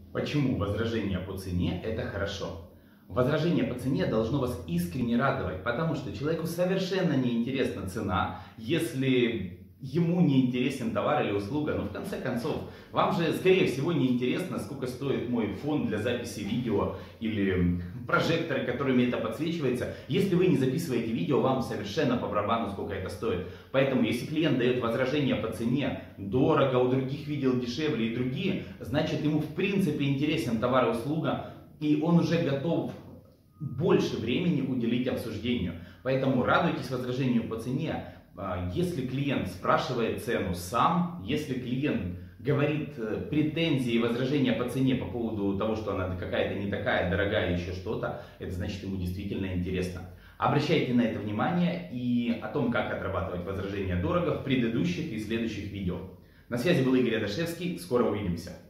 Почему возражение по цене – это хорошо? Возражение по цене должно вас искренне радовать, потому что человеку совершенно не интересна цена, если ему не интересен товар или услуга. Но в конце концов, вам же скорее всего не интересно, сколько стоит мой фон для записи видео или прожекторы, которыми это подсвечивается. Если вы не записываете видео, вам совершенно по барабану, сколько это стоит. Поэтому, если клиент дает возражение по цене, дорого, у других видел дешевле и другие, значит ему в принципе интересен товар и услуга, и он уже готов больше времени уделить обсуждению. Поэтому радуйтесь возражению по цене. Если клиент спрашивает цену сам, если клиент говорит претензии и возражения по цене по поводу того, что она какая-то не такая, дорогая, еще что-то, это значит ему действительно интересно. Обращайте на это внимание и о том, как отрабатывать возражения дорого в предыдущих и следующих видео. На связи был Игорь Адашевский, скоро увидимся.